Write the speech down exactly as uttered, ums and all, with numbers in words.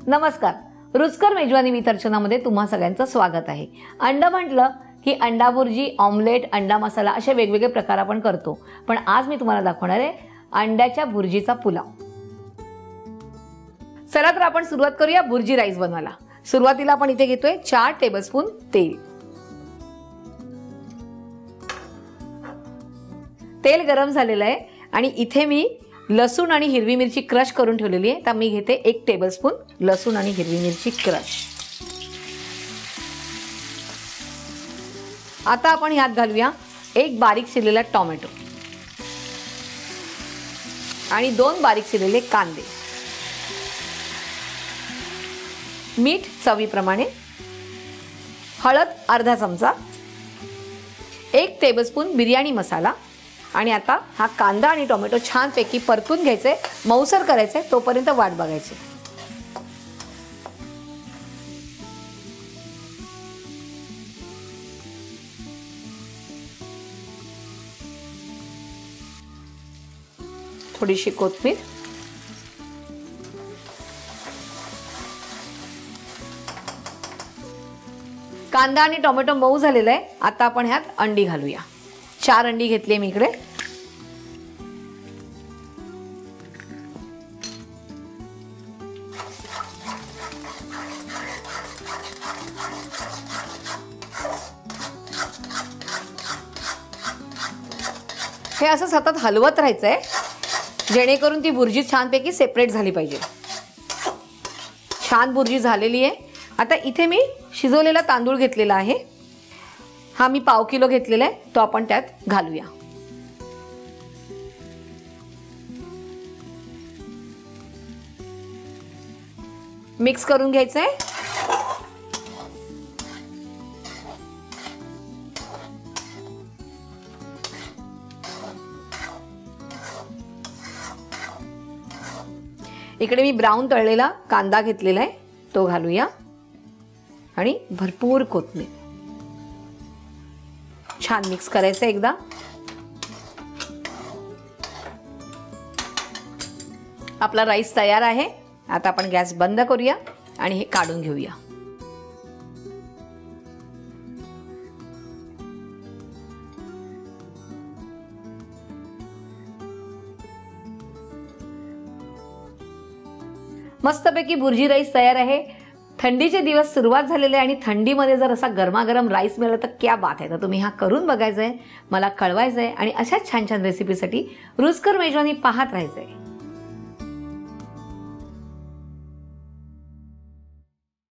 नमस्कार, रुचकर मेजवानी विथ अर्चनामध्ये तुम्हा सगळ्यांचं स्वागत आहे। अंडा म्हटलं की अंडा भुर्जी, ऑमलेट, अंडा मसाला असे वेगवेगळे प्रकार आपण करतो, पण आज मी तुम्हाला दाखवणार आहे अंड्याच्या भुर्जीचा पुलाव। चला तर आपण सुरुवात करूया भुर्जी राईस बनवायला। सुरुवातीला आपण इथे घेतोय चार टेबलस्पून तेल। तेल गरम झालेलं आहे आणि इथे मी लसूण आणि हिरवी मिरची क्रश करून ठेवलेली आहे। तर मी घेते एक टेबलस्पून लसूण आणि हिरवी मिरची क्रश। आता आपण यात घालूया एक बारीक चिरलेला टोमॅटो आणि दोन बारीक चिरलेले कांदे, मीठ चवीप्रमाणे, हळद अर्धा चमचा, एक टेबलस्पून बिर्याणी मसाला आणि आता हा कांदा आणि टोमॅटो छानपैकी परतून घ्यायचे, मऊसर करायचे, तोपर्यंत वाट बघायची। थोडीशी कोथिंबीर, कांदा आणि टोमॅटो मऊ झालेला आहे। आता आपण ह्यात अंडी घालूया। चार अंडी घेतली मी इकडे। हे असं सतत हलवत राहायचंय जेणेकरून ती भुर्जी छानपैकी सेपरेट झाली पाहिजे। छान भुर्जी झालेली आहे। आता इथे मी शिजवलेला तांदूळ घेतलेला आहे, हा मी पाव किलो घेतलेला आहे, तो आपण त्यात घालूया। मिक्स करून घ्यायचंय। इकडे मी ब्राऊन तळलेला कांदा घेतलेला आहे, तो घालूया आणि भरपूर कोथिंबीर। छान मिक्स करायचं एकदा। आपला राईस तयार आहे। आता आपण गॅस बंद करूया आणि हे काढून घेऊया। मस्तपैकी भुर्जी राईस तयार आहे। थंडीचे दिवस सुरुवात झालेले आणि थंडीमध्ये जर असा गरमागरम राईस मिळाला तर क्या बात आहे। तर तुम्ही हा करून बघायचा आहे, मला कळवायचं आहे आणि अशाच छान छान रेसिपीसाठी रुचकर मेजवानी पाहत राहायचं आहे।